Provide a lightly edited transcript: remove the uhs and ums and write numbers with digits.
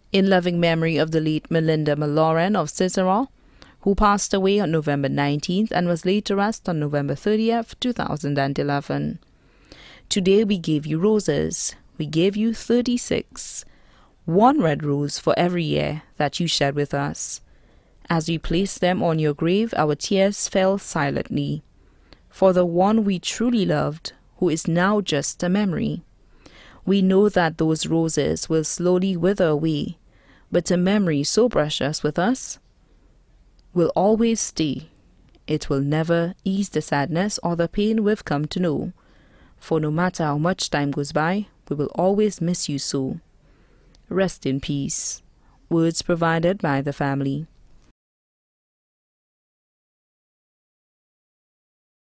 In loving memory of the late Melinda Malloran of Cicero, who passed away on November 19th and was laid to rest on November 30th, 2011. Today we gave you roses. We gave you 36. One red rose for every year that you shared with us. As we placed them on your grave, our tears fell silently. For the one we truly loved, who is now just a memory. We know that those roses will slowly wither away, but a memory so precious with us will always stay. It will never ease the sadness or the pain we've come to know. For no matter how much time goes by, we will always miss you so. Rest in peace. Words provided by the family.